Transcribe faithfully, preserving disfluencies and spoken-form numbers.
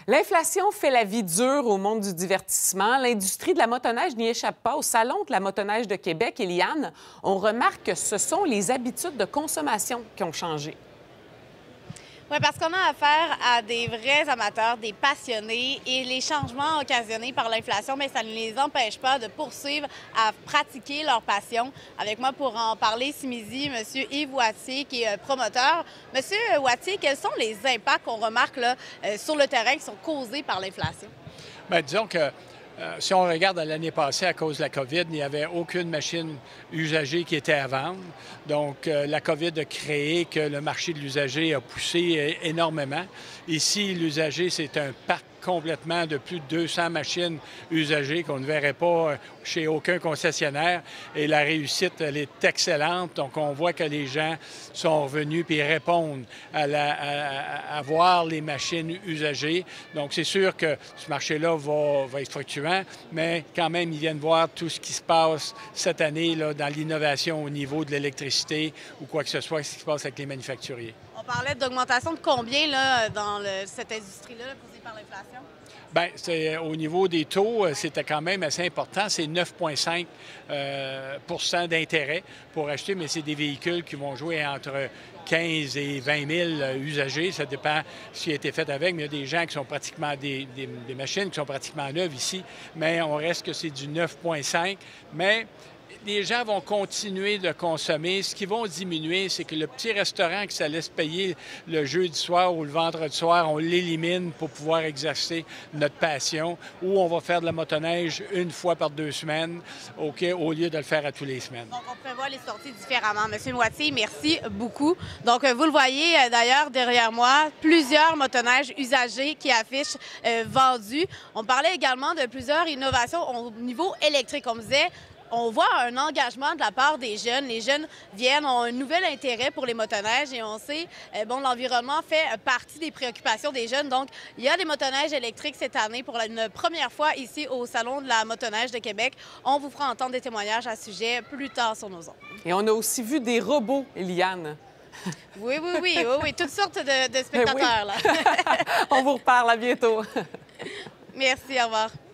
L'inflation fait la vie dure au monde du divertissement. L'industrie de la motoneige n'y échappe pas. Au Salon de la motoneige de Québec, Eliane, on remarque que ce sont les habitudes de consommation qui ont changé. Oui, parce qu'on a affaire à des vrais amateurs, des passionnés, et les changements occasionnés par l'inflation, bien, ça ne les empêche pas de poursuivre à pratiquer leur passion. Avec moi pour en parler ce midi, M. Yves Wattier, qui est promoteur. M. Wattier, quels sont les impacts qu'on remarque là, sur le terrain qui sont causés par l'inflation? Bien, disons que Euh, si on regarde l'année passée, à cause de la COVID, il n'y avait aucune machine usagée qui était à vendre. Donc, euh, la COVID a créé que le marché de l'usager a poussé énormément. Ici, l'usager, c'est un parc complètement de plus de deux cents machines usagées qu'on ne verrait pas chez aucun concessionnaire. Et la réussite, elle est excellente. Donc, on voit que les gens sont revenus puis répondent à, la, à, à voir les machines usagées. Donc, c'est sûr que ce marché-là va, va être fluctuant, mais quand même, ils viennent voir tout ce qui se passe cette année là, dans l'innovation au niveau de l'électricité ou quoi que ce soit, ce qui se passe avec les manufacturiers. On parlait d'augmentation de combien là, dans le, cette industrie-là causée par l'inflation? Bien, c'est, au niveau des taux, c'était quand même assez important. C'est neuf virgule cinq euh, pour cent d'intérêt pour acheter, mais c'est des véhicules qui vont jouer entre quinze et vingt mille usagers. Ça dépend ce qui a été fait avec, mais il y a des gens qui sont pratiquement des, des, des machines qui sont pratiquement neuves ici, mais on reste que c'est du neuf virgule cinq. Mais les gens vont continuer de consommer. Ce qui va diminuer, c'est que le petit restaurant qui ça laisse payer le jeudi soir ou le vendredi soir, on l'élimine pour pouvoir exercer notre passion, ou on va faire de la motoneige une fois par deux semaines, okay, au lieu de le faire à tous les semaines. Donc, on prévoit les sorties différemment. Monsieur Wattier, merci beaucoup. Donc, vous le voyez d'ailleurs derrière moi, plusieurs motoneiges usagées qui affichent euh, vendus. On parlait également de plusieurs innovations au niveau électrique. On me disait, on voit un engagement de la part des jeunes. Les jeunes viennent, ont un nouvel intérêt pour les motoneiges et on sait, euh, bon, l'environnement fait partie des préoccupations des jeunes. Donc, il y a des motoneiges électriques cette année pour une première fois ici au Salon de la motoneige de Québec. On vous fera entendre des témoignages à ce sujet plus tard sur nos ondes. Et on a aussi vu des robots, Eliane. Oui, oui, oui, oui, oui, toutes sortes de, de spectateurs, oui. là. On vous reparle, à bientôt. Merci, au revoir.